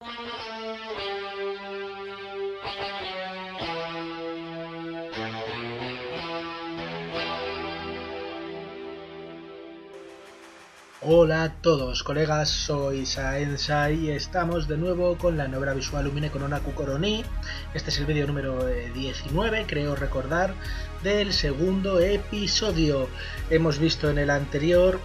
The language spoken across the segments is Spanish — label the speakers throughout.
Speaker 1: Hola a todos colegas, soy Saensa y estamos de nuevo con la novela visual Umine Kononaku Koroni. Este es el vídeo número 19, creo recordar, del segundo episodio. Hemos visto en el anterior,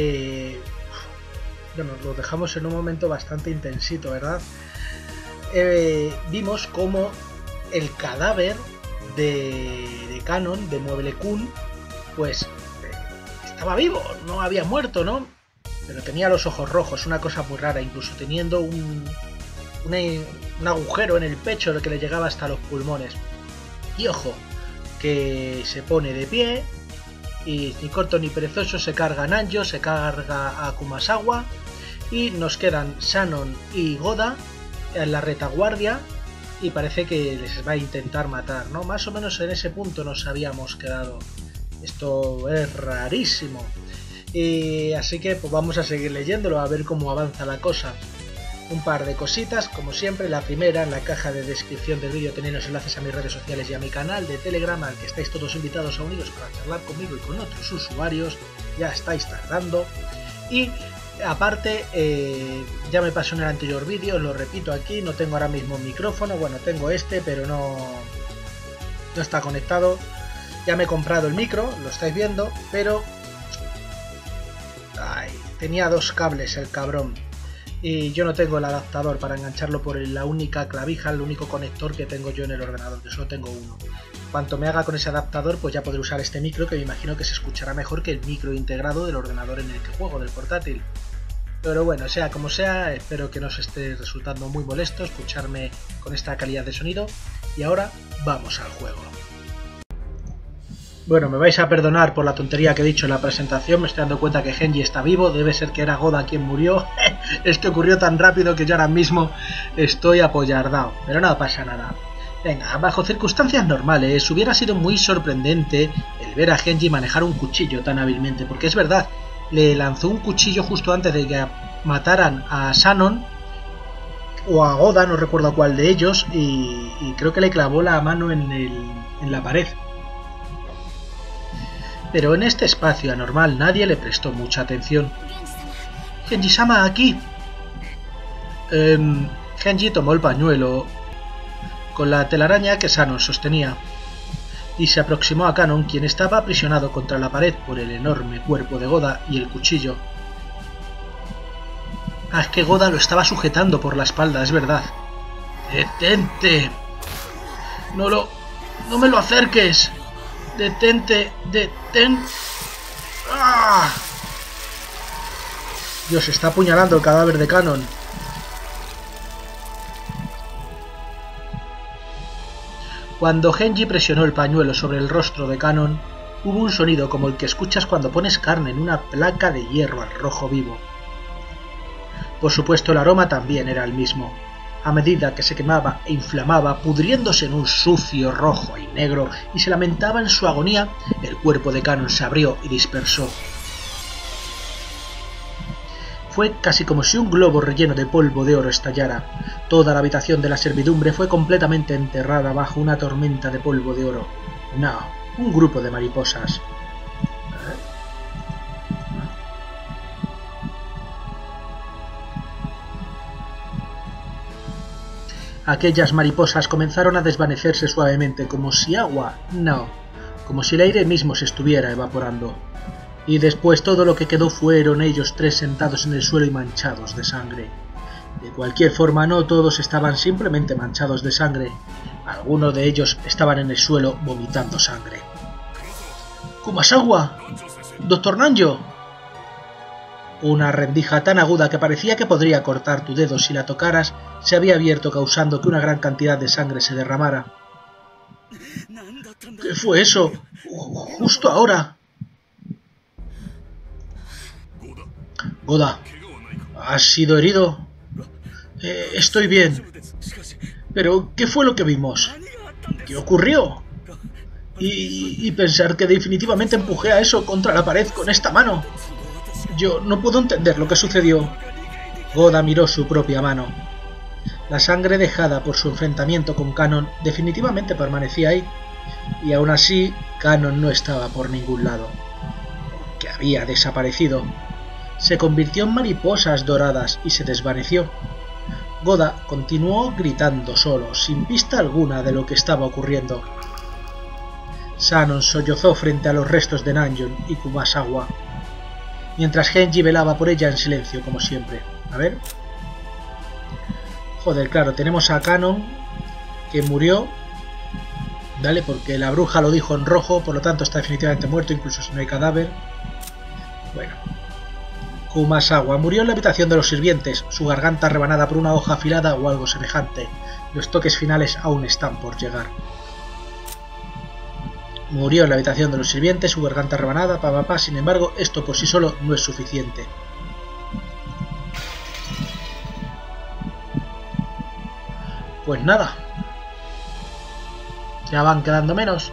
Speaker 1: bueno, lo dejamos en un momento bastante intensito, ¿verdad? Vimos como el cadáver de Kanon, de Mueble-kun, pues estaba vivo, no había muerto, ¿no? Pero tenía los ojos rojos, una cosa muy rara, incluso teniendo un agujero en el pecho que le llegaba hasta los pulmones. Y ojo, que se pone de pie y ni corto ni perezoso se carga a Nanjo, se carga a Kumasawa y nos quedan Shannon y Goda en la retaguardia y parece que les va a intentar matar, ¿no? Más o menos en ese punto nos habíamos quedado. Esto es rarísimo. Y así que pues vamos a seguir leyéndolo a ver cómo avanza la cosa. Un par de cositas, como siempre. La primera, en la caja de descripción del vídeo tenéis los enlaces a mis redes sociales y a mi canal de Telegram, al que estáis todos invitados a uniros para charlar conmigo y con otros usuarios. Ya estáis tardando. Y aparte, ya me pasó en el anterior vídeo, lo repito aquí, no tengo ahora mismo un micrófono. Bueno, tengo este, pero no está conectado. Ya me he comprado el micro, lo estáis viendo, pero tenía dos cables el cabrón y yo no tengo el adaptador para engancharlo por la única clavija, el único conector que tengo yo en el ordenador, que solo tengo uno. Cuanto me haga con ese adaptador, pues ya podré usar este micro, que me imagino que se escuchará mejor que el micro integrado del ordenador en el que juego, del portátil. Pero bueno, sea como sea, espero que no os esté resultando muy molesto escucharme con esta calidad de sonido. Y ahora vamos al juego. Bueno, me vais a perdonar por la tontería que he dicho en la presentación, me estoy dando cuenta que Genji está vivo, debe ser que era Goda quien murió. Es que ocurrió tan rápido que yo ahora mismo estoy apoyardado, pero no pasa nada. Venga, bajo circunstancias normales hubiera sido muy sorprendente el ver a Genji manejar un cuchillo tan hábilmente, porque es verdad, le lanzó un cuchillo justo antes de que mataran a Shannon o a Goda, no recuerdo cuál de ellos, y creo que le clavó la mano en la pared. Pero en este espacio anormal nadie le prestó mucha atención. «Genji-sama, aquí». Genji tomó el pañuelo con la telaraña que Shannon sostenía y se aproximó a Kanon, quien estaba aprisionado contra la pared por el enorme cuerpo de Goda y el cuchillo. Ah, es que Goda lo estaba sujetando por la espalda, es verdad. «¡Detente! ¡No me lo acerques! ¡Detente! ¡Detén! ¡Ah! Dios, está apuñalando el cadáver de Kanon. Cuando Genji presionó el pañuelo sobre el rostro de Kanon, hubo un sonido como el que escuchas cuando pones carne en una placa de hierro al rojo vivo. Por supuesto, el aroma también era el mismo. A medida que se quemaba e inflamaba, pudriéndose en un sucio rojo y negro, y se lamentaba en su agonía, el cuerpo de Kanon se abrió y dispersó. Fue casi como si un globo relleno de polvo de oro estallara. Toda la habitación de la servidumbre fue completamente enterrada bajo una tormenta de polvo de oro. No, un grupo de mariposas. Aquellas mariposas comenzaron a desvanecerse suavemente, como si agua, no, como si el aire mismo se estuviera evaporando. Y después todo lo que quedó fueron ellos tres sentados en el suelo y manchados de sangre. De cualquier forma, no todos estaban simplemente manchados de sangre. Algunos de ellos estaban en el suelo vomitando sangre. «¡Kumasawa! ¡Dr. Nanjo!». Una rendija tan aguda que parecía que podría cortar tu dedo si la tocaras se había abierto, causando que una gran cantidad de sangre se derramara. «¿Qué fue eso? Justo ahora». «Goda, ¿has sido herido?» «Estoy bien». «¿Pero qué fue lo que vimos? ¿Qué ocurrió?» Y pensar que definitivamente empujé a eso contra la pared con esta mano. Yo no puedo entender lo que sucedió». Goda miró su propia mano. La sangre dejada por su enfrentamiento con Kanon definitivamente permanecía ahí, y aún así Kanon no estaba por ningún lado, que había desaparecido. Se convirtió en mariposas doradas y se desvaneció. Goda continuó gritando solo, sin pista alguna de lo que estaba ocurriendo. Shannon sollozó frente a los restos de Nanjon y Kumasawa, mientras Genji velaba por ella en silencio, como siempre. A ver. Joder, claro, tenemos a Kanon, que murió, ¿vale? Porque la bruja lo dijo en rojo, por lo tanto está definitivamente muerto, incluso si no hay cadáver. Bueno. Kumasawa murió en la habitación de los sirvientes, su garganta rebanada por una hoja afilada o algo semejante. Los toques finales aún están por llegar. Murió en la habitación de los sirvientes, su garganta rebanada, sin embargo, esto por sí solo no es suficiente. Pues nada. Ya van quedando menos.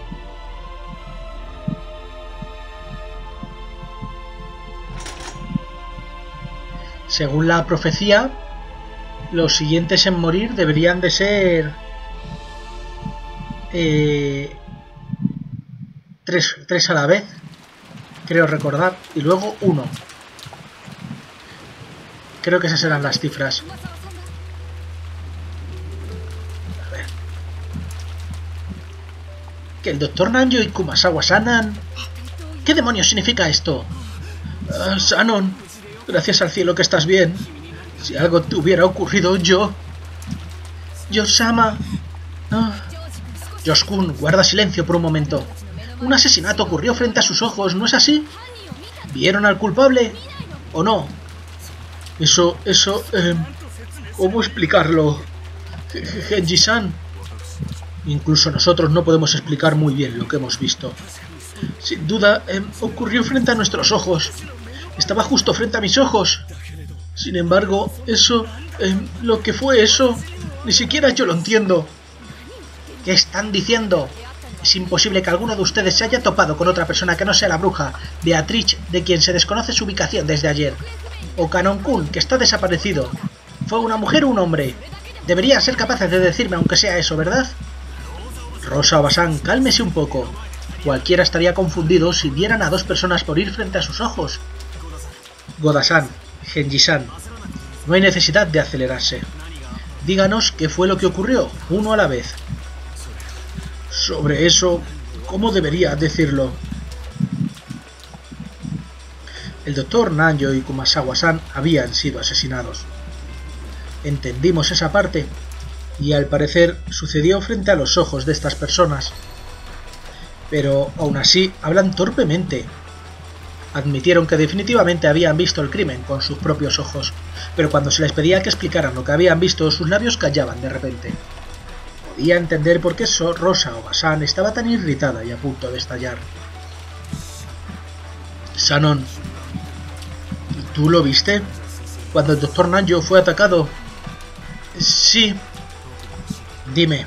Speaker 1: Según la profecía, los siguientes en morir deberían de ser... tres a la vez, creo recordar, y luego uno. Creo que esas eran las cifras. A ver. Que el Dr. Nanjo y Kumasawa sanan. ¿Qué demonios significa esto? Shannon, gracias al cielo que estás bien. Si algo te hubiera ocurrido, Yo-sama... Josh-kun, guarda silencio por un momento. Un asesinato ocurrió frente a sus ojos, ¿no es así? ¿Vieron al culpable? ¿O no? ¿Cómo explicarlo? Genji-san. Incluso nosotros no podemos explicar muy bien lo que hemos visto. Sin duda, ocurrió frente a nuestros ojos. Estaba justo frente a mis ojos. Sin embargo, lo que fue eso, ni siquiera yo lo entiendo. ¿Qué están diciendo? Es imposible que alguno de ustedes se haya topado con otra persona que no sea la bruja, Beatrice, de quien se desconoce su ubicación desde ayer. O Kanon-kun, que está desaparecido. ¿Fue una mujer o un hombre? Deberían ser capaces de decirme aunque sea eso, ¿verdad? Rosa Obasan, cálmese un poco. Cualquiera estaría confundido si vieran a dos personas morir frente a sus ojos. Goda-san, Genji-san, no hay necesidad de acelerarse. Díganos qué fue lo que ocurrió, uno a la vez. Sobre eso, ¿cómo debería decirlo? El Dr. Nanjo y Kumasawa-san habían sido asesinados. Entendimos esa parte, y al parecer sucedió frente a los ojos de estas personas. Pero aún así hablan torpemente. Admitieron que definitivamente habían visto el crimen con sus propios ojos, pero cuando se les pedía que explicaran lo que habían visto, sus labios callaban de repente. Podía entender por qué Rosa Obasan estaba tan irritada y a punto de estallar. Shannon, ¿tú lo viste? Cuando el Dr. Nanjo fue atacado. Sí. Dime.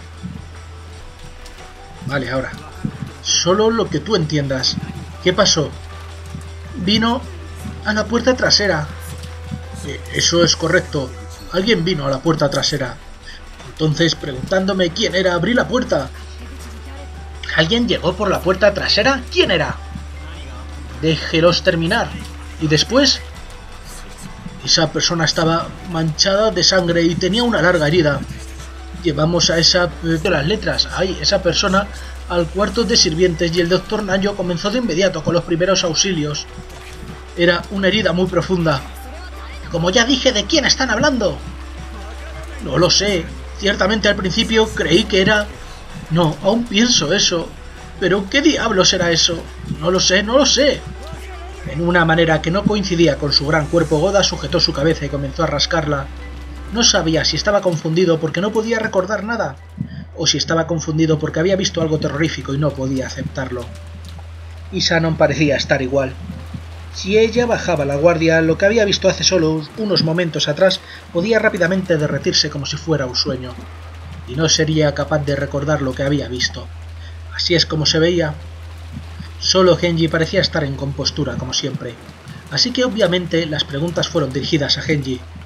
Speaker 1: Vale, ahora. Solo lo que tú entiendas. ¿Qué pasó? Vino a la puerta trasera. Eso es correcto. Alguien vino a la puerta trasera. Entonces, preguntándome quién era, abrí la puerta. ¿Alguien llegó por la puerta trasera? ¿Quién era? Déjelos terminar. ¿Y después? Esa persona estaba manchada de sangre y tenía una larga herida. Llevamos a esa de las letras, esa persona, al cuarto de sirvientes y el Dr. Nanjo comenzó de inmediato con los primeros auxilios. Era una herida muy profunda. Como ya dije, ¿de quién están hablando? No lo sé. Ciertamente al principio creí que era... No, aún pienso eso. Pero ¿qué diablos era eso? No lo sé, no lo sé. En una manera que no coincidía con su gran cuerpo, Goda sujetó su cabeza y comenzó a rascarla. No sabía si estaba confundido porque no podía recordar nada, o si estaba confundido porque había visto algo terrorífico y no podía aceptarlo. Y Shannon parecía estar igual. Si ella bajaba la guardia, lo que había visto hace solo unos momentos atrás podía rápidamente derretirse como si fuera un sueño, y no sería capaz de recordar lo que había visto. Así es como se veía. Solo Genji parecía estar en compostura, como siempre, así que obviamente las preguntas fueron dirigidas a Genji.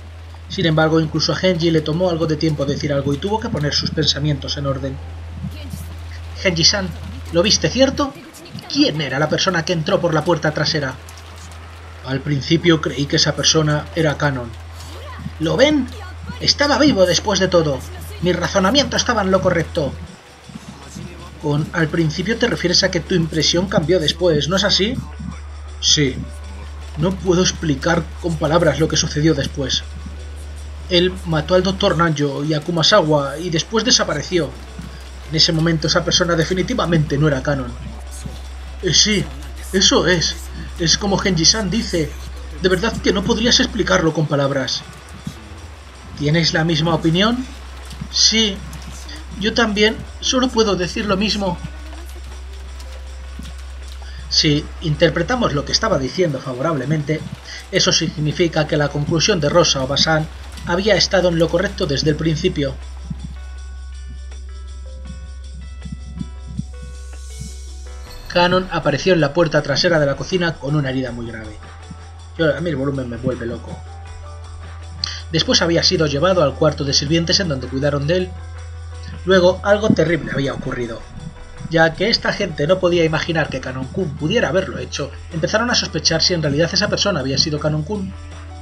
Speaker 1: Sin embargo, incluso a Genji le tomó algo de tiempo decir algo y tuvo que poner sus pensamientos en orden. Genji-san, ¿lo viste, cierto? ¿Quién era la persona que entró por la puerta trasera? Al principio creí que esa persona era Kanon. ¿Lo ven? Estaba vivo después de todo. Mi razonamiento estaba en lo correcto. Con al principio te refieres a que tu impresión cambió después, ¿no es así? Sí. No puedo explicar con palabras lo que sucedió después. Él mató al Dr. Nanjo y a Kumasawa y después desapareció. En ese momento esa persona definitivamente no era Kanon. Sí, eso es. Es como Genji-san dice. De verdad que no podrías explicarlo con palabras. ¿Tienes la misma opinión? Sí. Yo también. Solo puedo decir lo mismo. Si interpretamos lo que estaba diciendo favorablemente, eso significa que la conclusión de Rosa Obasan había estado en lo correcto desde el principio. Kanon apareció en la puerta trasera de la cocina con una herida muy grave. A mí el volumen me vuelve loco. Después había sido llevado al cuarto de sirvientes en donde cuidaron de él. Luego algo terrible había ocurrido. Ya que esta gente no podía imaginar que Kanon-kun pudiera haberlo hecho, empezaron a sospechar si en realidad esa persona había sido Kanon-kun.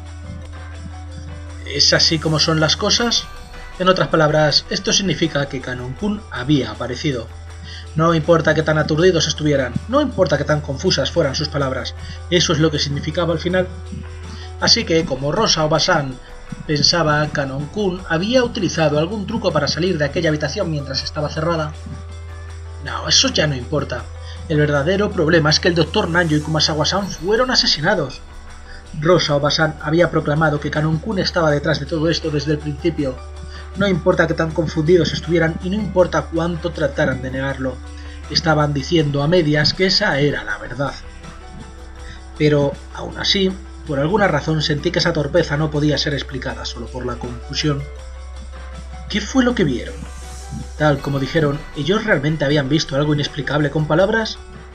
Speaker 1: ¿Es así como son las cosas? En otras palabras, esto significa que Kanon-kun había aparecido. No importa que tan aturdidos estuvieran, no importa que tan confusas fueran sus palabras, eso es lo que significaba al final. Así que, como Rosa Obasan pensaba, Kanon-kun había utilizado algún truco para salir de aquella habitación mientras estaba cerrada. No, eso ya no importa. El verdadero problema es que el Dr. Nanjo y Kumasawa-san fueron asesinados. Rosa Obasan había proclamado que Kanon-kun estaba detrás de todo esto desde el principio. No importa que tan confundidos estuvieran y no importa cuánto trataran de negarlo. Estaban diciendo a medias que esa era la verdad. Pero, aún así, por alguna razón sentí que esa torpeza no podía ser explicada solo por la confusión. ¿Qué fue lo que vieron? Tal como dijeron, ¿ellos realmente habían visto algo inexplicable con palabras?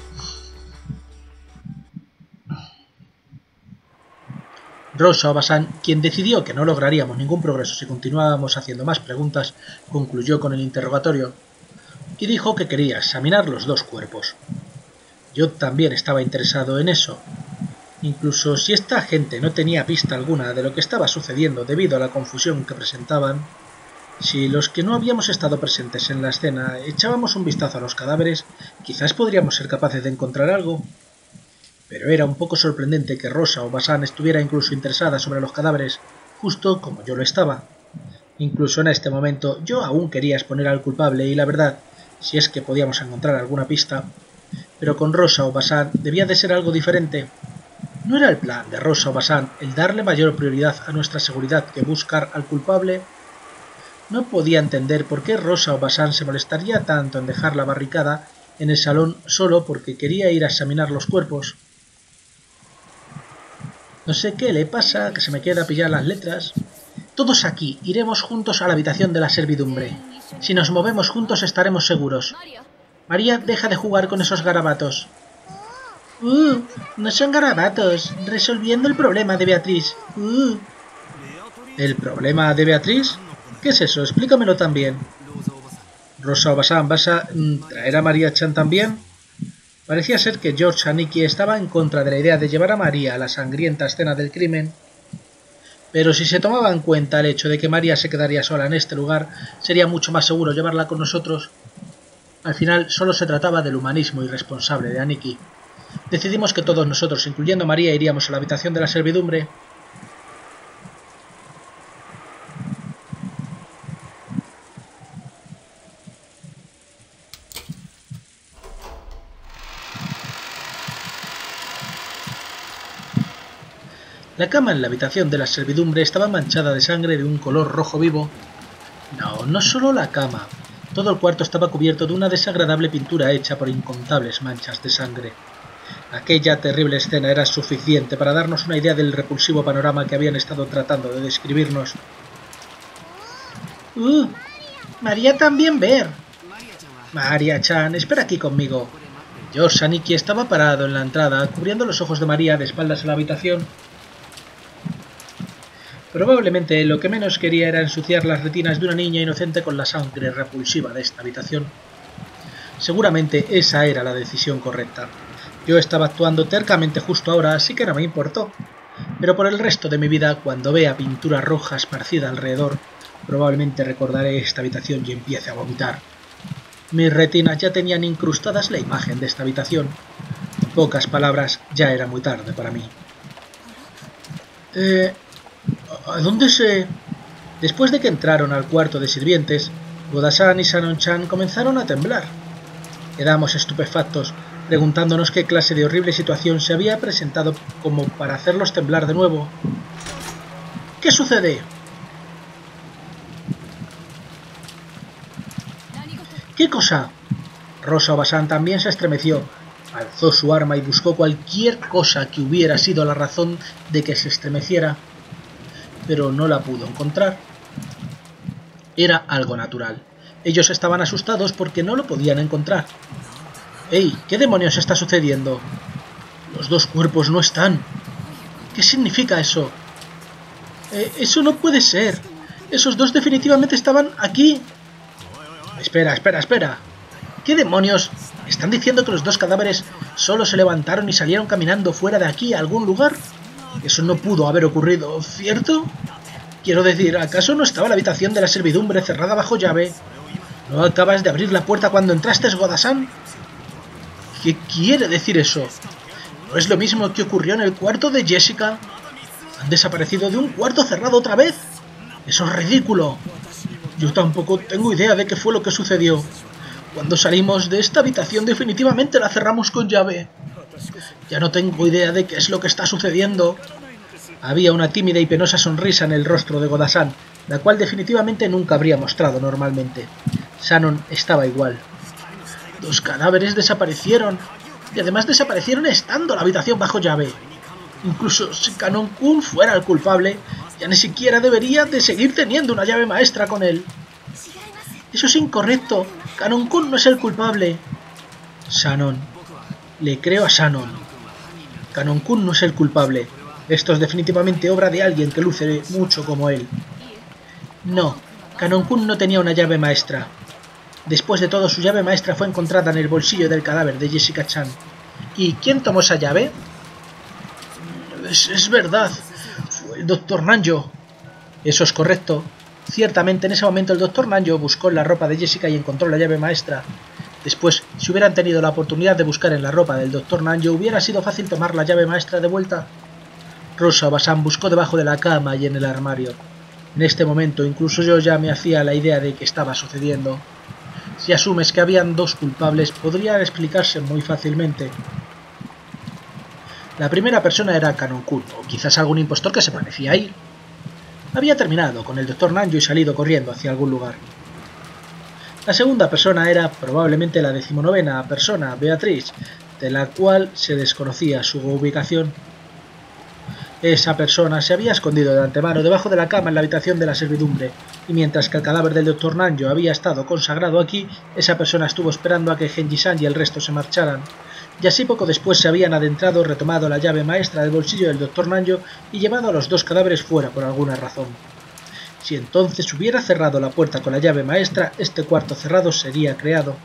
Speaker 1: Rosa Obasan, quien decidió que no lograríamos ningún progreso si continuábamos haciendo más preguntas, concluyó con el interrogatorio y dijo que quería examinar los dos cuerpos. Yo también estaba interesado en eso. Incluso si esta gente no tenía pista alguna de lo que estaba sucediendo debido a la confusión que presentaban, si los que no habíamos estado presentes en la escena echábamos un vistazo a los cadáveres, quizás podríamos ser capaces de encontrar algo. Pero era un poco sorprendente que Rosa Obasan estuviera incluso interesada sobre los cadáveres, justo como yo lo estaba. Incluso en este momento yo aún quería exponer al culpable y la verdad, si es que podíamos encontrar alguna pista. Pero con Rosa Obasan debía de ser algo diferente. ¿No era el plan de Rosa Obasan el darle mayor prioridad a nuestra seguridad que buscar al culpable? No podía entender por qué Rosa Obasan se molestaría tanto en dejar la barricada en el salón solo porque quería ir a examinar los cuerpos. No sé qué le pasa, que se me queda pillar las letras. Todos aquí, iremos juntos a la habitación de la servidumbre. Si nos movemos juntos estaremos seguros. María, deja de jugar con esos garabatos. No son garabatos, resolviendo el problema de Beatriz. ¿El problema de Beatriz? ¿Qué es eso? Explícamelo también. Rosa Obasan, ¿vas a traer a María-chan también? Parecía ser que George Aniki estaba en contra de la idea de llevar a María a la sangrienta escena del crimen. Pero si se tomaba en cuenta el hecho de que María se quedaría sola en este lugar, sería mucho más seguro llevarla con nosotros. Al final solo se trataba del humanismo irresponsable de Aniki. Decidimos que todos nosotros, incluyendo a María, iríamos a la habitación de la servidumbre. La cama en la habitación de la servidumbre estaba manchada de sangre de un color rojo vivo. No solo la cama. Todo el cuarto estaba cubierto de una desagradable pintura hecha por incontables manchas de sangre. Aquella terrible escena era suficiente para darnos una idea del repulsivo panorama que habían estado tratando de describirnos. María también ver. María-chan, espera aquí conmigo. George Aniki estaba parado en la entrada, cubriendo los ojos de María de espaldas a la habitación. Probablemente lo que menos quería era ensuciar las retinas de una niña inocente con la sangre repulsiva de esta habitación. Seguramente esa era la decisión correcta. Yo estaba actuando tercamente justo ahora, así que no me importó. Pero por el resto de mi vida, cuando vea pintura roja esparcida alrededor, probablemente recordaré esta habitación y empiece a vomitar. Mis retinas ya tenían incrustadas la imagen de esta habitación. En pocas palabras, ya era muy tarde para mí. ¿A dónde se...? Después de que entraron al cuarto de sirvientes, Goda-san y Sanon-chan comenzaron a temblar. Quedamos estupefactos, preguntándonos qué clase de horrible situación se había presentado como para hacerlos temblar de nuevo. ¿Qué sucede? ¿Qué cosa? Rosa Obasan también se estremeció, alzó su arma y buscó cualquier cosa que hubiera sido la razón de que se estremeciera, pero no la pudo encontrar. Era algo natural. Ellos estaban asustados porque no lo podían encontrar. ¡Ey! ¿Qué demonios está sucediendo? Los dos cuerpos no están. ¿Qué significa eso? Eso no puede ser. Esos dos definitivamente estaban aquí. Espera. ¿Qué demonios? ¿Están diciendo que los dos cadáveres solo se levantaron y salieron caminando fuera de aquí a algún lugar? Eso no pudo haber ocurrido, ¿cierto? Quiero decir, ¿acaso no estaba la habitación de la servidumbre cerrada bajo llave? ¿No acabas de abrir la puerta cuando entraste, Goda-san? ¿Qué quiere decir eso? ¿No es lo mismo que ocurrió en el cuarto de Jessica? ¿Han desaparecido de un cuarto cerrado otra vez? ¡Eso es ridículo! Yo tampoco tengo idea de qué fue lo que sucedió. Cuando salimos de esta habitación definitivamente la cerramos con llave. Ya no tengo idea de qué es lo que está sucediendo. Había una tímida y penosa sonrisa en el rostro de Goda-san, la cual definitivamente nunca habría mostrado normalmente. Sanon estaba igual. Dos cadáveres desaparecieron, y además desaparecieron estando la habitación bajo llave. Incluso si Kanon-kun fuera el culpable, ya ni siquiera debería de seguir teniendo una llave maestra con él. Eso es incorrecto. Kanon-kun no es el culpable. Sanon. Le creo a Sanon. Kanon-kun no es el culpable. Esto es definitivamente obra de alguien que luce mucho como él. No, Kanon-kun no tenía una llave maestra. Después de todo, su llave maestra fue encontrada en el bolsillo del cadáver de Jessica-chan. ¿Y quién tomó esa llave? Es verdad. Fue el Dr. Nanjo. Eso es correcto. Ciertamente, en ese momento el Dr. Nanjo buscó en la ropa de Jessica y encontró la llave maestra. Después, si hubieran tenido la oportunidad de buscar en la ropa del Dr. Nanjo, hubiera sido fácil tomar la llave maestra de vuelta. Rosa Obasan buscó debajo de la cama y en el armario. En este momento, incluso yo ya me hacía la idea de que estaba sucediendo. Si asumes que habían dos culpables, podría explicarse muy fácilmente. La primera persona era Kanon-kun, o quizás algún impostor que se parecía a él. Había terminado con el Dr. Nanjo y salido corriendo hacia algún lugar. La segunda persona era probablemente la 19ª persona, Beatriz, de la cual se desconocía su ubicación. Esa persona se había escondido de antemano debajo de la cama en la habitación de la servidumbre, y mientras que el cadáver del Dr. Nanjo había estado consagrado aquí, esa persona estuvo esperando a que Genji-san y el resto se marcharan. Y así poco después se habían adentrado, retomado la llave maestra del bolsillo del Dr. Nanjo y llevado a los dos cadáveres fuera por alguna razón. Si entonces hubiera cerrado la puerta con la llave maestra, este cuarto cerrado sería creado.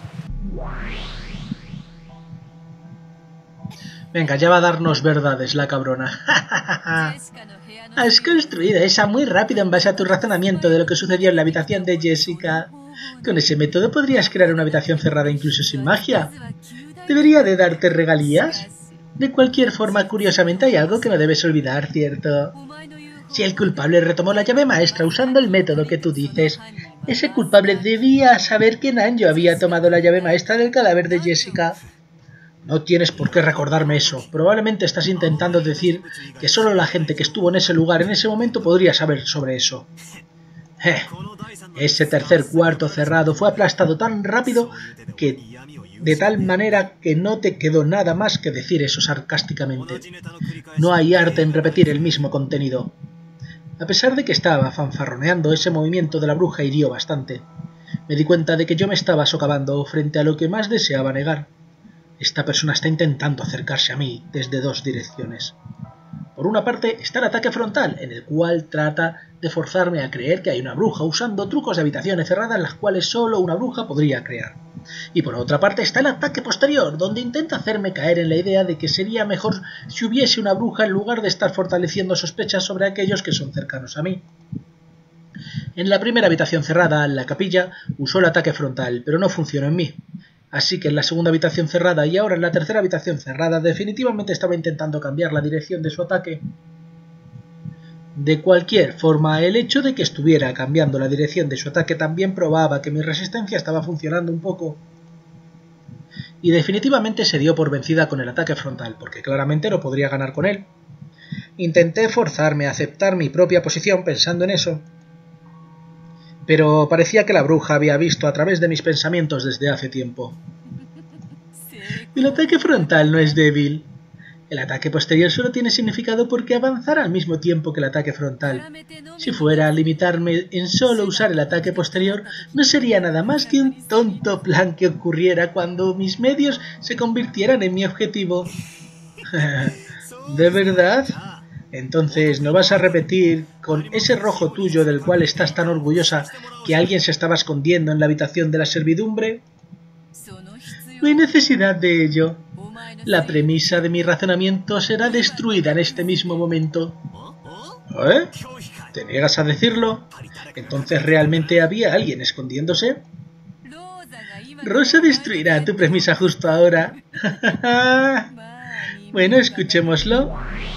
Speaker 1: Venga, ya va a darnos verdades la cabrona. Has construido esa muy rápido en base a tu razonamiento de lo que sucedió en la habitación de Jessica. Con ese método podrías crear una habitación cerrada incluso sin magia. ¿Debería de darte regalías? De cualquier forma, curiosamente hay algo que no debes olvidar, ¿cierto? Si el culpable retomó la llave maestra usando el método que tú dices, ese culpable debía saber que Nanjo había tomado la llave maestra del cadáver de Jessica. No tienes por qué recordarme eso. Probablemente estás intentando decir que solo la gente que estuvo en ese lugar en ese momento podría saber sobre eso. Ese tercer cuarto cerrado fue aplastado tan rápido que de tal manera que no te quedó nada más que decir eso sarcásticamente. No hay arte en repetir el mismo contenido. A pesar de que estaba fanfarroneando, ese movimiento de la bruja hirió bastante. Me di cuenta de que yo me estaba socavando frente a lo que más deseaba negar. Esta persona está intentando acercarse a mí desde dos direcciones. Por Por una parte está el ataque frontal, en el cual trata de forzarme a creer que hay una bruja usando trucos de habitaciones cerradas las cuales solo una bruja podría crear. Y por otra parte está el ataque posterior, donde intenta hacerme caer en la idea de que sería mejor si hubiese una bruja en lugar de estar fortaleciendo sospechas sobre aquellos que son cercanos a mí. En la primera habitación cerrada, la capilla, usó el ataque frontal, pero no funcionó en mí. Así que en la segunda habitación cerrada y ahora en la tercera habitación cerrada definitivamente estaba intentando cambiar la dirección de su ataque. De cualquier forma, el hecho de que estuviera cambiando la dirección de su ataque también probaba que mi resistencia estaba funcionando un poco. Y definitivamente se dio por vencida con el ataque frontal, porque claramente no podría ganar con él. Intenté forzarme a aceptar mi propia posición pensando en eso. Pero parecía que la bruja había visto a través de mis pensamientos desde hace tiempo. El ataque frontal no es débil. El ataque posterior solo tiene significado porque avanzará al mismo tiempo que el ataque frontal. Si fuera a limitarme en solo usar el ataque posterior, no sería nada más que un tonto plan que ocurriera cuando mis medios se convirtieran en mi objetivo. ¿De verdad? Entonces, ¿no vas a repetir con ese rojo tuyo del cual estás tan orgullosa que alguien se estaba escondiendo en la habitación de la servidumbre? No hay necesidad de ello. La premisa de mi razonamiento será destruida en este mismo momento. ¿Eh? ¿Te niegas a decirlo? ¿Entonces realmente había alguien escondiéndose? Rosa destruirá tu premisa justo ahora. Bueno, escuchémoslo.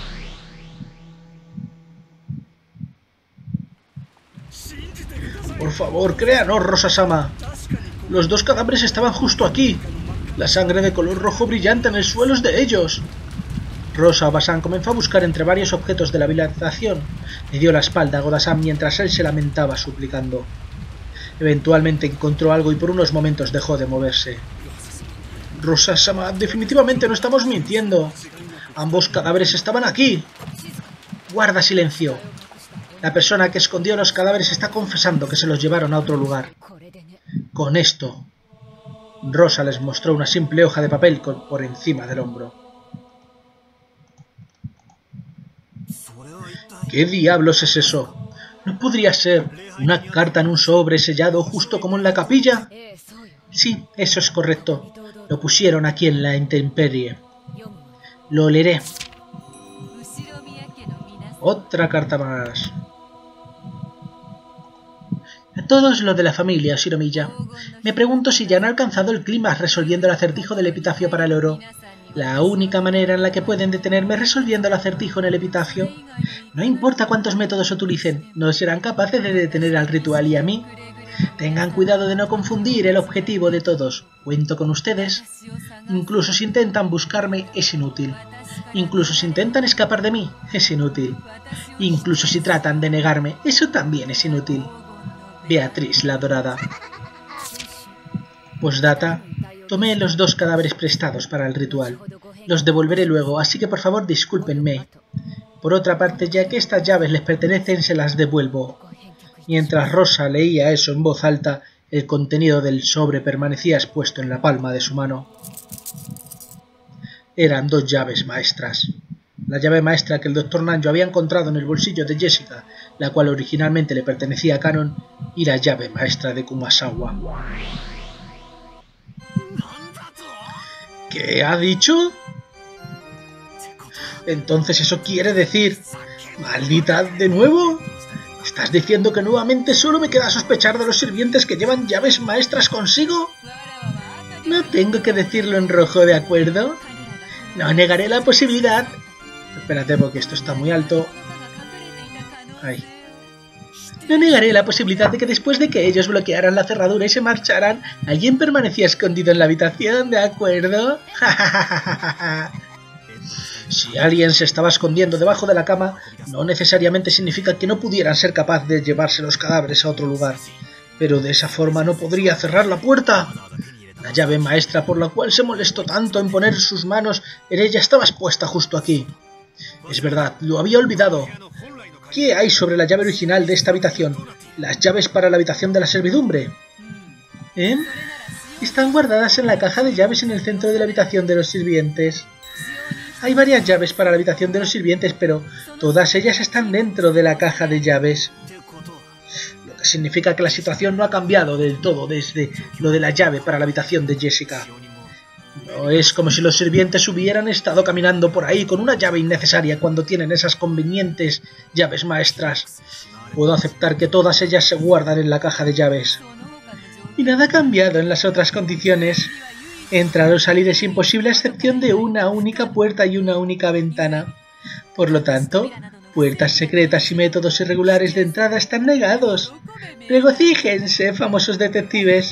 Speaker 1: Por favor, créanos, Rosa-sama. Los dos cadáveres estaban justo aquí. La sangre de color rojo brillante en el suelo es de ellos. Rosa-Obasan comenzó a buscar entre varios objetos de la habitación. Le dio la espalda a Goda-san mientras él se lamentaba suplicando. Eventualmente encontró algo y por unos momentos dejó de moverse. Rosa-sama, definitivamente no estamos mintiendo. Ambos cadáveres estaban aquí. Guarda silencio. La persona que escondió los cadáveres está confesando que se los llevaron a otro lugar. Con esto, Rosa les mostró una simple hoja de papel por encima del hombro. ¿Qué diablos es eso? ¿No podría ser una carta en un sobre sellado justo como en la capilla? Sí, eso es correcto. Lo pusieron aquí en la intemperie. Lo leeré. Otra carta más. A todos los de la familia Shinomiya. Me pregunto si ya han alcanzado el clímax resolviendo el acertijo del epitafio para el oro. La única manera en la que pueden detenerme es resolviendo el acertijo en el epitafio. No importa cuántos métodos utilicen, no serán capaces de detener al ritual y a mí. Tengan cuidado de no confundir el objetivo de todos. Cuento con ustedes. Incluso si intentan buscarme, es inútil. Incluso si intentan escapar de mí, es inútil. Incluso si tratan de negarme, eso también es inútil. Beatriz la Dorada. Postdata. Tomé los dos cadáveres prestados para el ritual. Los devolveré luego, así que por favor discúlpenme. Por otra parte, ya que estas llaves les pertenecen, se las devuelvo. Mientras Rosa leía eso en voz alta, el contenido del sobre permanecía expuesto en la palma de su mano. Eran dos llaves maestras. La llave maestra que el Dr. Nanjo había encontrado en el bolsillo de Jessica, la cual originalmente le pertenecía a Canon, y la llave maestra de Kumasawa. ¿Qué ha dicho? Entonces eso quiere decir... ¿Maldita de nuevo? ¿Estás diciendo que nuevamente solo me queda sospechar de los sirvientes que llevan llaves maestras consigo? No tengo que decirlo en rojo, ¿de acuerdo? No negaré la posibilidad... Espérate, porque esto está muy alto. Ahí. No negaré la posibilidad de que después de que ellos bloquearan la cerradura y se marcharan, alguien permanecía escondido en la habitación, ¿de acuerdo? Si alguien se estaba escondiendo debajo de la cama, no necesariamente significa que no pudieran ser capaces de llevarse los cadáveres a otro lugar. Pero de esa forma no podría cerrar la puerta. La llave maestra por la cual se molestó tanto en poner sus manos en ella estaba expuesta justo aquí. Es verdad, lo había olvidado. ¿Qué hay sobre la llave original de esta habitación? Las llaves para la habitación de la servidumbre. ¿Eh? Están guardadas en la caja de llaves en el centro de la habitación de los sirvientes. Hay varias llaves para la habitación de los sirvientes, pero todas ellas están dentro de la caja de llaves. Lo que significa que la situación no ha cambiado del todo desde lo de la llave para la habitación de Jessica. No es como si los sirvientes hubieran estado caminando por ahí con una llave innecesaria cuando tienen esas convenientes llaves maestras. Puedo aceptar que todas ellas se guardan en la caja de llaves. Y nada ha cambiado en las otras condiciones. Entrar o salir es imposible a excepción de una única puerta y una única ventana. Por lo tanto, puertas secretas y métodos irregulares de entrada están negados. Regocíjense, famosos detectives.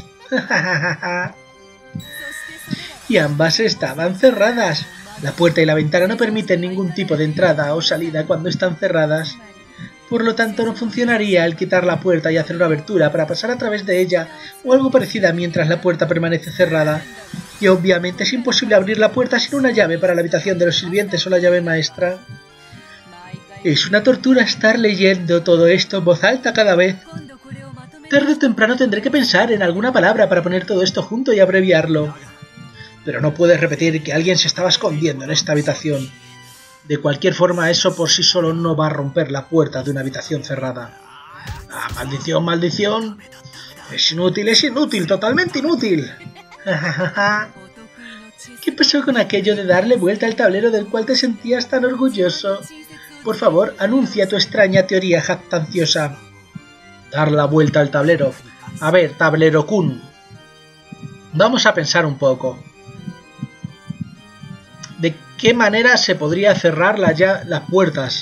Speaker 1: Y ambas estaban cerradas. La puerta y la ventana no permiten ningún tipo de entrada o salida cuando están cerradas. Por lo tanto, no funcionaría el quitar la puerta y hacer una abertura para pasar a través de ella o algo parecido mientras la puerta permanece cerrada. Y obviamente es imposible abrir la puerta sin una llave para la habitación de los sirvientes o la llave maestra. Es una tortura estar leyendo todo esto en voz alta cada vez. Tarde o temprano tendré que pensar en alguna palabra para poner todo esto junto y abreviarlo. Pero no puedes repetir que alguien se estaba escondiendo en esta habitación. De cualquier forma, eso por sí solo no va a romper la puerta de una habitación cerrada. ¡Ah, maldición, maldición! Es inútil, totalmente inútil. ¿Qué pasó con aquello de darle vuelta al tablero del cual te sentías tan orgulloso? Por favor, anuncia tu extraña teoría jactanciosa. Dar la vuelta al tablero. A ver, tablero-kun. Vamos a pensar un poco. ¿De qué manera se podría cerrar las puertas?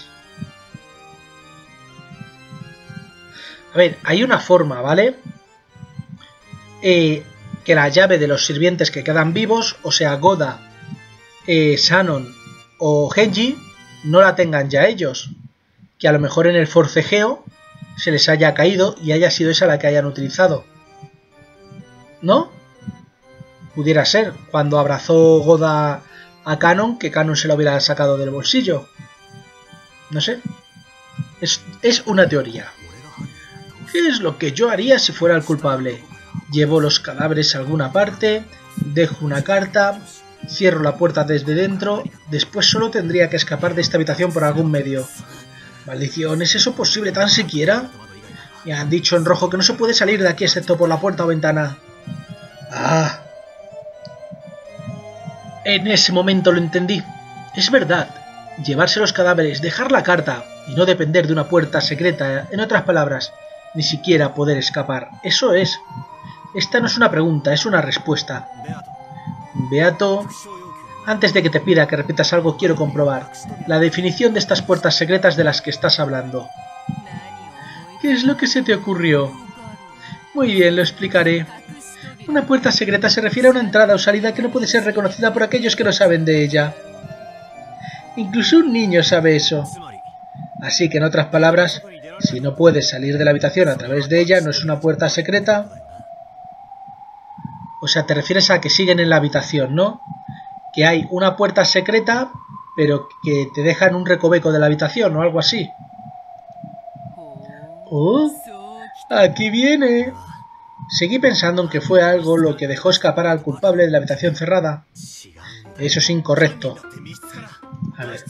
Speaker 1: A ver, hay una forma, ¿vale? Que la llave de los sirvientes que quedan vivos, o sea, Goda, Shannon o Genji, no la tengan ya ellos. Que a lo mejor en el forcejeo se les haya caído y haya sido esa la que hayan utilizado. ¿No? Pudiera ser, cuando abrazó Goda a Canon, que Canon se lo hubiera sacado del bolsillo. No sé. Es una teoría. ¿Qué es lo que yo haría si fuera el culpable? Llevo los cadáveres a alguna parte, dejo una carta, cierro la puerta desde dentro, después solo tendría que escapar de esta habitación por algún medio. Maldición, ¿es eso posible tan siquiera? Me han dicho en rojo que no se puede salir de aquí excepto por la puerta o ventana. ¡Ah! En ese momento lo entendí. Es verdad. Llevarse los cadáveres, dejar la carta y no depender de una puerta secreta, en otras palabras, ni siquiera poder escapar. Eso es. Esta no es una pregunta, es una respuesta. Beato, antes de que te pida que repitas algo, quiero comprobar la definición de estas puertas secretas de las que estás hablando. ¿Qué es lo que se te ocurrió? Muy bien, lo explicaré. Una puerta secreta se refiere a una entrada o salida que no puede ser reconocida por aquellos que no saben de ella. Incluso un niño sabe eso. Así que, en otras palabras, si no puedes salir de la habitación a través de ella, no es una puerta secreta. O sea, te refieres a que siguen en la habitación, ¿no? Que hay una puerta secreta, pero que te deja en un recoveco de la habitación o algo así. ¡Oh! ¡Aquí viene! Seguí pensando en que fue algo lo que dejó escapar al culpable de la habitación cerrada. Eso es incorrecto. A ver.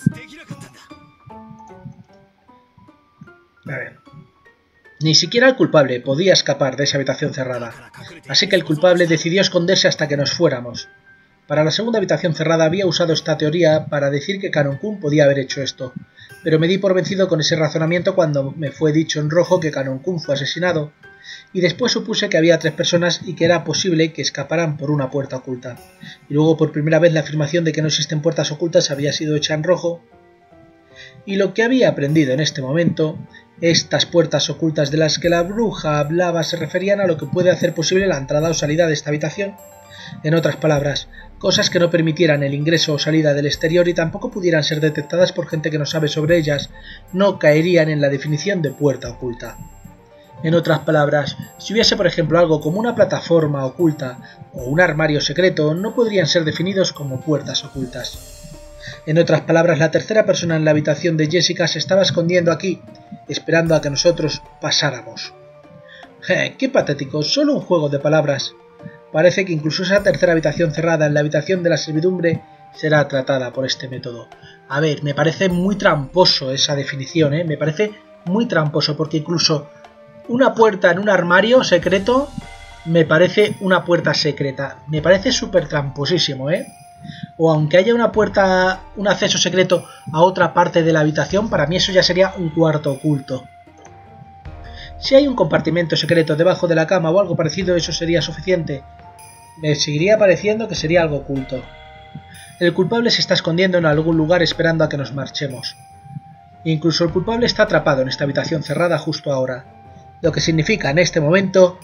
Speaker 1: Ni siquiera el culpable podía escapar de esa habitación cerrada. Así que el culpable decidió esconderse hasta que nos fuéramos. Para la segunda habitación cerrada había usado esta teoría para decir que Canon-kun podía haber hecho esto. Pero me di por vencido con ese razonamiento cuando me fue dicho en rojo que Canon-kun fue asesinado. Y después supuse que había 3 personas y que era posible que escaparan por una puerta oculta. Y luego por primera vez la afirmación de que no existen puertas ocultas había sido hecha en rojo. Y lo que había aprendido en este momento, estas puertas ocultas de las que la bruja hablaba se referían a lo que puede hacer posible la entrada o salida de esta habitación. En otras palabras, cosas que no permitieran el ingreso o salida del exterior y tampoco pudieran ser detectadas por gente que no sabe sobre ellas, no caerían en la definición de puerta oculta. En otras palabras, si hubiese por ejemplo algo como una plataforma oculta o un armario secreto, no podrían ser definidos como puertas ocultas. En otras palabras, la tercera persona en la habitación de Jessica se estaba escondiendo aquí, esperando a que nosotros pasáramos. ¡Qué patético! Solo un juego de palabras. Parece que incluso esa tercera habitación cerrada en la habitación de la servidumbre será tratada por este método. A ver, me parece muy tramposo esa definición, ¿eh? Me parece muy tramposo, porque incluso una puerta en un armario secreto me parece una puerta secreta. Me parece súper tramposísimo, ¿eh? O aunque haya una puerta, un acceso secreto a otra parte de la habitación, para mí eso ya sería un cuarto oculto. Si hay un compartimento secreto debajo de la cama o algo parecido, eso sería suficiente. Me seguiría pareciendo que sería algo oculto. El culpable se está escondiendo en algún lugar esperando a que nos marchemos. Incluso el culpable está atrapado en esta habitación cerrada justo ahora. Lo que significa en este momento...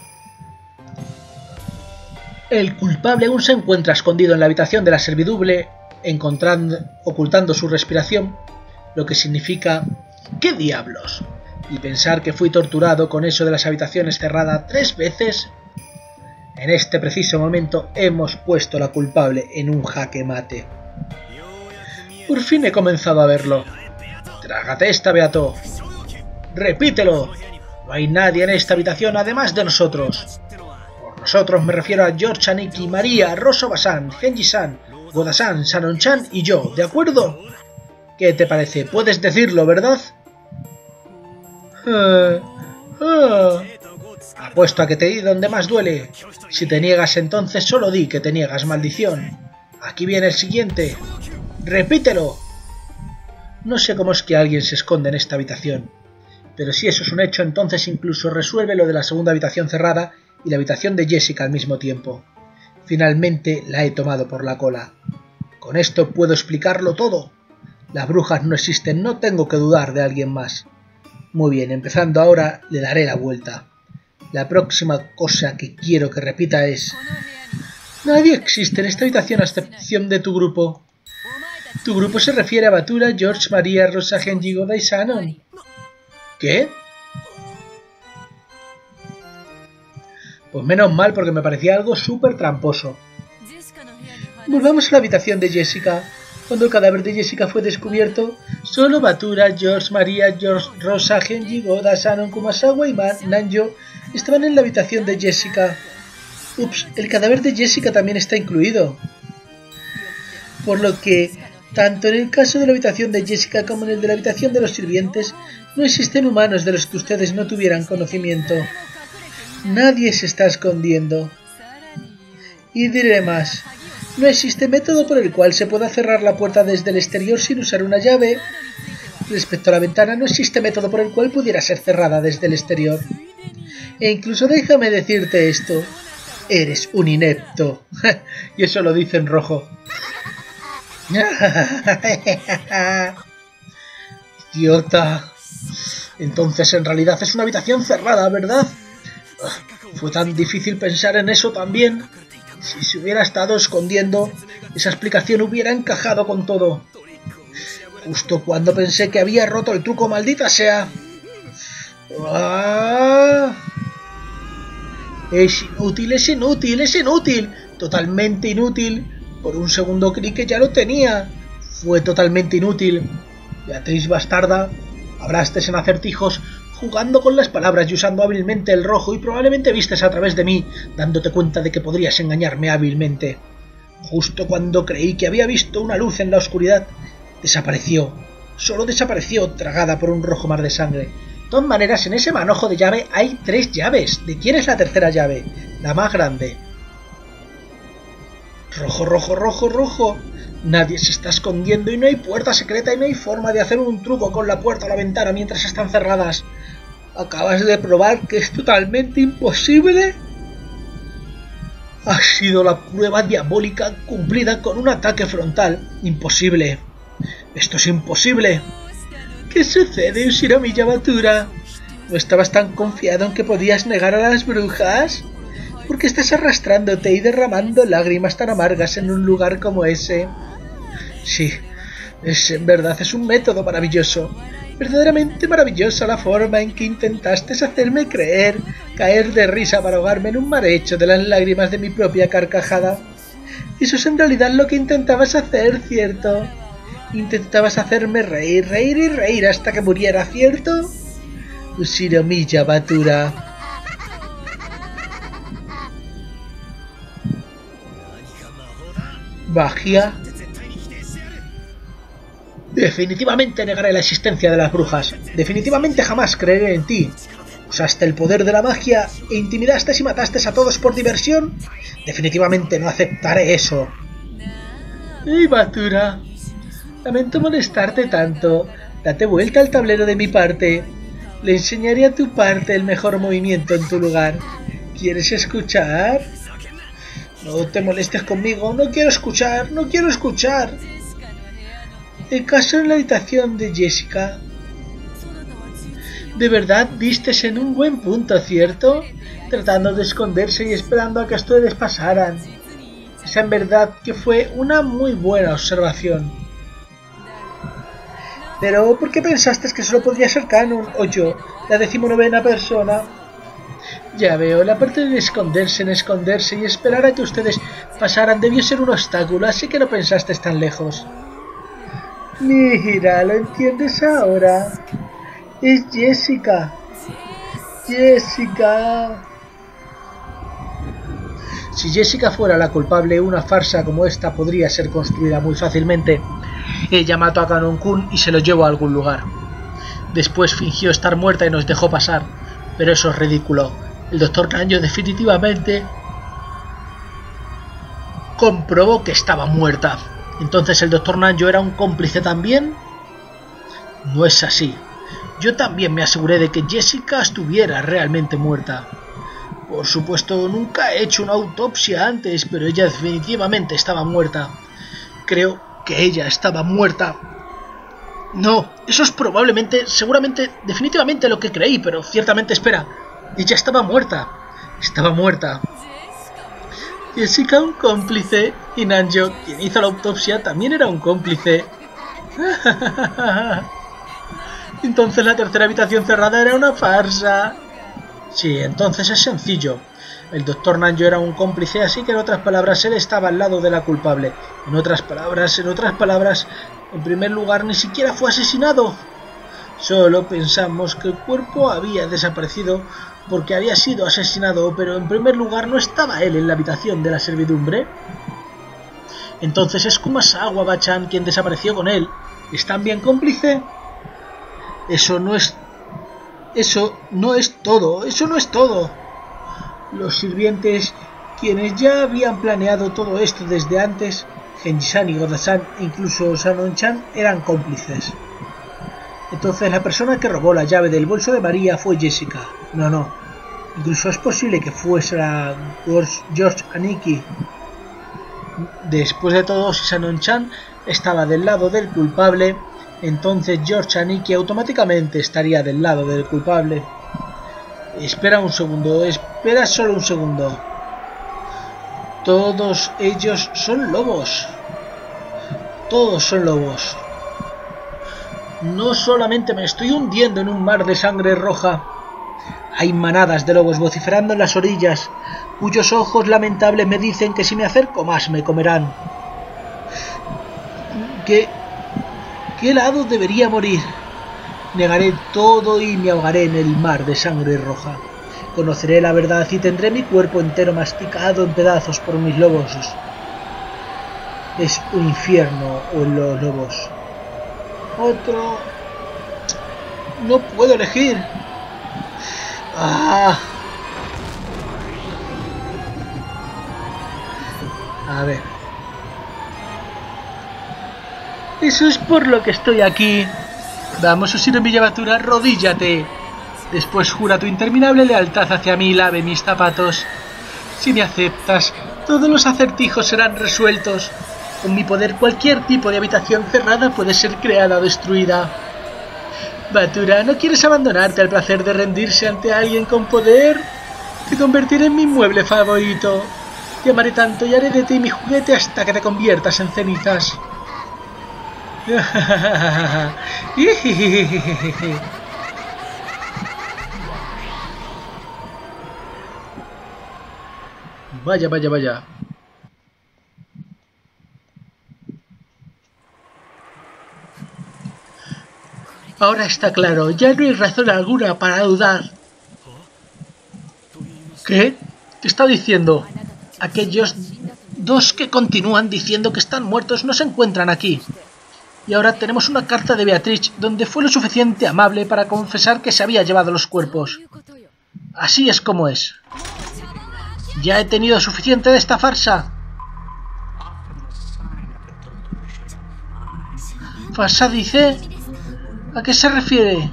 Speaker 1: El culpable aún se encuentra escondido en la habitación de la servidumbre, ocultando su respiración, lo que significa... ¿Qué diablos? Y pensar que fui torturado con eso de las habitaciones cerradas 3 veces... En este preciso momento hemos puesto a la culpable en un jaque mate. Por fin he comenzado a verlo. Trágate esta, Beato. Repítelo. No hay nadie en esta habitación además de nosotros. Por nosotros me refiero a George, Aniki, María, Rosso-Basan, Genji-san, Goda-san, Sanon-chan y yo, ¿de acuerdo? ¿Qué te parece? Puedes decirlo, ¿verdad? Apuesto a que te di donde más duele. Si te niegas, entonces solo di que te niegas, maldición. Aquí viene el siguiente. ¡Repítelo! No sé cómo es que alguien se esconde en esta habitación. Pero si eso es un hecho, entonces incluso resuelve lo de la segunda habitación cerrada y la habitación de Jessica al mismo tiempo. Finalmente la he tomado por la cola. Con esto puedo explicarlo todo. Las brujas no existen, no tengo que dudar de alguien más. Muy bien, empezando ahora, le daré la vuelta. La próxima cosa que quiero que repita es... Nadie existe en esta habitación a excepción de tu grupo. Tu grupo se refiere a Batura, George, María, Rosa, Genji, Goda y Sanon. ¿Qué? Pues menos mal, porque me parecía algo súper tramposo. Volvamos a la habitación de Jessica. Cuando el cadáver de Jessica fue descubierto, solo Batura, George, María, George, Rosa, Genji, Goda, Sanon, Kumasawa y Nanjo estaban en la habitación de Jessica. Ups, el cadáver de Jessica también está incluido. Por lo que, tanto en el caso de la habitación de Jessica como en el de la habitación de los sirvientes, no existen humanos de los que ustedes no tuvieran conocimiento. Nadie se está escondiendo. Y diré más. No existe método por el cual se pueda cerrar la puerta desde el exterior sin usar una llave. Respecto a la ventana, no existe método por el cual pudiera ser cerrada desde el exterior. E incluso déjame decirte esto. Eres un inepto. Y eso lo dice en rojo. Idiota. Entonces en realidad es una habitación cerrada, ¿verdad? Fue tan difícil pensar en eso también. Si se hubiera estado escondiendo, esa explicación hubiera encajado con todo. Justo cuando pensé que había roto el truco, maldita sea. ¡Ah! Es inútil, es inútil, es inútil. Totalmente inútil. Por un segundo creí que ya lo tenía. Fue totalmente inútil. Beatriz bastarda, hablaste en acertijos, jugando con las palabras y usando hábilmente el rojo, y probablemente vistes a través de mí, dándote cuenta de que podrías engañarme hábilmente. Justo cuando creí que había visto una luz en la oscuridad, desapareció. Solo desapareció, tragada por un rojo mar de sangre. De todas maneras, en ese manojo de llave hay 3 llaves. ¿De quién es la tercera llave? La más grande. Rojo, rojo, rojo, rojo. Nadie se está escondiendo y no hay puerta secreta y no hay forma de hacer un truco con la puerta o la ventana mientras están cerradas. ¿Acabas de probar que es totalmente imposible? Ha sido la prueba diabólica cumplida con un ataque frontal. Imposible. Esto es imposible. ¿Qué sucede, Ushiromiya Batura? ¿No estabas tan confiado en que podías negar a las brujas? ¿Por qué estás arrastrándote y derramando lágrimas tan amargas en un lugar como ese? Sí, en verdad es un método maravilloso. Verdaderamente maravillosa la forma en que intentaste hacerme caer de risa para ahogarme en un mar hecho de las lágrimas de mi propia carcajada. Eso es en realidad lo que intentabas hacer, ¿cierto? Intentabas hacerme reír, reír y reír hasta que muriera, ¿cierto? Ushiromiya Batura. ¿Magia? Definitivamente negaré la existencia de las brujas. Definitivamente jamás creeré en ti. ¿Usaste el poder de la magia e intimidaste y mataste a todos por diversión? Definitivamente no aceptaré eso. ¡Ey, Batura! Lamento molestarte tanto. Date vuelta al tablero de mi parte. Le enseñaré a tu parte el mejor movimiento en tu lugar. ¿Quieres escuchar? No te molestes conmigo. No quiero escuchar. No quiero escuchar. El caso en la habitación de Jessica. De verdad vistes en un buen punto, ¿cierto? Tratando de esconderse y esperando a que ustedes pasaran. Esa en verdad que fue una muy buena observación. Pero, ¿por qué pensaste que solo podría ser Canon o yo, la 19ª persona? Ya veo, la parte de esconderse y esperar a que ustedes pasaran debió ser un obstáculo, así que no pensaste tan lejos. Mira, ¿lo entiendes ahora? Es Jessica. Jessica. Si Jessica fuera la culpable, una farsa como esta podría ser construida muy fácilmente. Ella mató a Canon-kun y se lo llevó a algún lugar. Después fingió estar muerta y nos dejó pasar. Pero eso es ridículo. El Dr. Nanjo definitivamente comprobó que estaba muerta. ¿Entonces el Dr. Nanjo era un cómplice también? No es así. Yo también me aseguré de que Jessica estuviera realmente muerta. Por supuesto, nunca he hecho una autopsia antes, pero ella definitivamente estaba muerta. Creo que ella estaba muerta. No, eso es probablemente, seguramente, definitivamente lo que creí, pero ciertamente espera. Ella estaba muerta. Estaba muerta. Jessica, un cómplice, y Nanjo, quien hizo la autopsia, también era un cómplice. Entonces la tercera habitación cerrada era una farsa. Sí, entonces es sencillo. El Dr. Nanjo era un cómplice, así que en otras palabras, él estaba al lado de la culpable. En otras palabras, en primer lugar, ni siquiera fue asesinado. Solo pensamos que el cuerpo había desaparecido porque había sido asesinado, pero en primer lugar no estaba él en la habitación de la servidumbre. Entonces es Kumasawa-bachan quien desapareció con él. ¿Es también cómplice? Eso no es todo. Los sirvientes, quienes ya habían planeado todo esto desde antes, Genji-san y Goda-san e incluso Sanon-chan, eran cómplices. Entonces la persona que robó la llave del bolso de María fue Jessica. No. Incluso es posible que fuera George Aniki. Después de todo, si Sanon-chan estaba del lado del culpable, entonces George Aniki automáticamente estaría del lado del culpable. Espera solo un segundo. Todos ellos son lobos. Todos son lobos. No solamente me estoy hundiendo en un mar de sangre roja. Hay manadas de lobos vociferando en las orillas, cuyos ojos lamentables me dicen que si me acerco más me comerán. ¿Qué lado debería morir? Negaré todo y me ahogaré en el mar de sangre roja. Conoceré la verdad y tendré mi cuerpo entero masticado en pedazos por mis lobos. Es un infierno o los lobos. Otro... No puedo elegir. A ver. Eso es por lo que estoy aquí. Vamos, Oshiro Miyabatura, rodíllate. Después jura tu interminable lealtad hacia mí y lave mis zapatos. Si me aceptas, todos los acertijos serán resueltos. Con mi poder, cualquier tipo de habitación cerrada puede ser creada o destruida. Batura, ¿no quieres abandonarte al placer de rendirse ante alguien con poder? Te convertiré en mi mueble favorito. Te amaré tanto y haré de ti mi juguete hasta que te conviertas en cenizas. Vaya. Ahora está claro, ya no hay razón alguna para dudar. ¿Qué? ¿Qué está diciendo? Aquellos dos que continúan diciendo que están muertos no se encuentran aquí. Y ahora tenemos una carta de Beatriz donde fue lo suficiente amable para confesar que se había llevado los cuerpos. Así es como es. Ya he tenido suficiente de esta farsa. ¿Farsa dice? ¿A qué se refiere?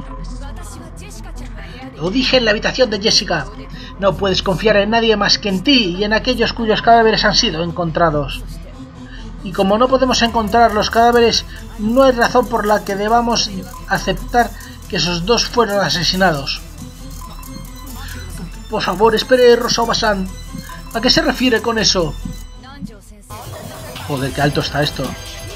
Speaker 1: Lo dije en la habitación de Jessica. No puedes confiar en nadie más que en ti y en aquellos cuyos cadáveres han sido encontrados. Y como no podemos encontrar los cadáveres, no hay razón por la que debamos aceptar que esos dos fueron asesinados. Por favor, espere, Rosa-Obasan. ¿A qué se refiere con eso? Joder, qué alto está esto.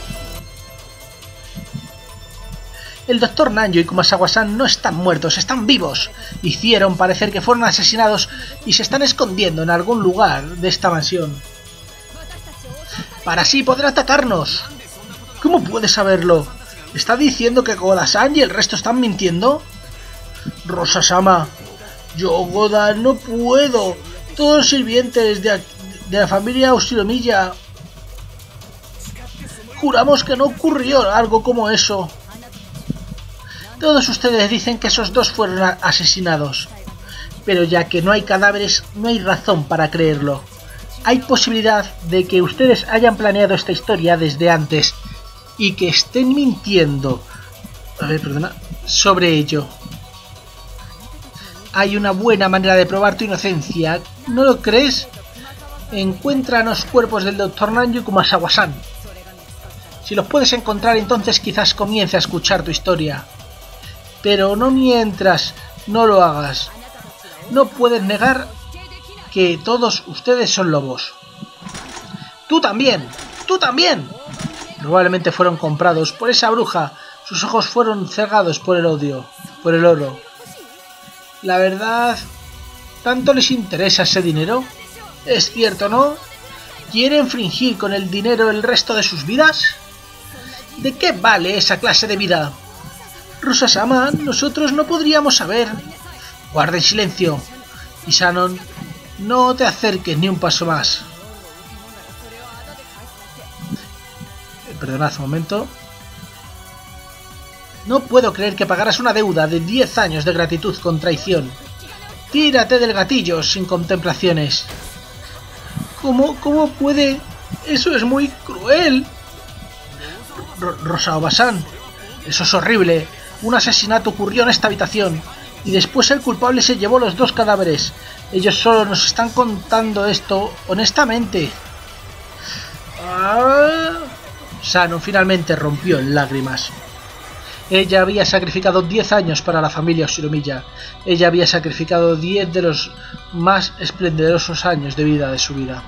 Speaker 1: El Dr. Nanjo y Kumasawa-san no están muertos, están vivos. Hicieron parecer que fueron asesinados y se están escondiendo en algún lugar de esta mansión. Para así poder atacarnos. ¿Cómo puede saberlo? ¿Está diciendo que Goda-san y el resto están mintiendo? Rosa-sama, yo, Goda, no puedo. Todos los sirvientes de la familia Ushinomiya juramos que no ocurrió algo como eso. Todos ustedes dicen que esos dos fueron asesinados, pero ya que no hay cadáveres, no hay razón para creerlo. Hay posibilidad de que ustedes hayan planeado esta historia desde antes y que estén mintiendo sobre ello. Hay una buena manera de probar tu inocencia, ¿no lo crees? Encuentra los cuerpos del Dr. Nanjo y Kumasawa-san. Si los puedes encontrar, entonces quizás comience a escuchar tu historia. Pero no mientras no lo hagas. No puedes negar que todos ustedes son lobos. ¡Tú también! ¡Tú también! Probablemente fueron comprados por esa bruja. Sus ojos fueron cegados por el odio, por el oro. La verdad, ¿tanto les interesa ese dinero? Es cierto, ¿no? ¿Quieren fingir con el dinero el resto de sus vidas? ¿De qué vale esa clase de vida? Rosa-sama, nosotros no podríamos saber. Guarden silencio. Isanon, no te acerques ni un paso más. Perdonad un momento. No puedo creer que pagaras una deuda de 10 años de gratitud con traición. Tírate del gatillo sin contemplaciones. ¿Cómo puede? Eso es muy cruel. Rosa-Obasan, eso es horrible. Un asesinato ocurrió en esta habitación y después el culpable se llevó los dos cadáveres. Ellos solo nos están contando esto honestamente. Sano finalmente rompió en lágrimas. Ella había sacrificado 10 años para la familia Ushinomiya. Ella había sacrificado 10 de los más esplendorosos años de vida de su vida.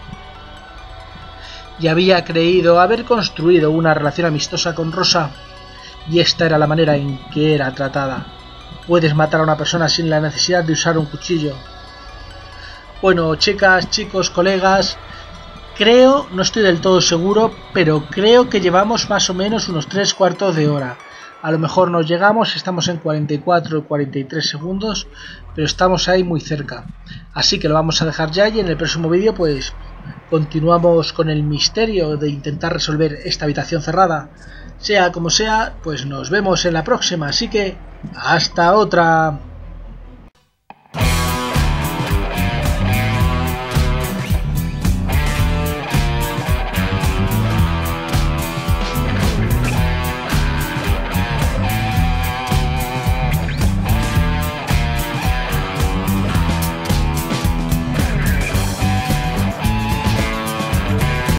Speaker 1: Y había creído haber construido una relación amistosa con Rosa. Y esta era la manera en que era tratada. Puedes matar a una persona sin la necesidad de usar un cuchillo. Bueno, chicas, chicos, colegas, creo, no estoy del todo seguro, pero creo que llevamos más o menos unos 3/4 de hora. A lo mejor nos llegamos, estamos en 44 o 43 segundos, pero estamos ahí muy cerca. Así que lo vamos a dejar ya y en el próximo vídeo pues continuamos con el misterio de intentar resolver esta habitación cerrada. Sea como sea, pues nos vemos en la próxima, así que ¡hasta otra!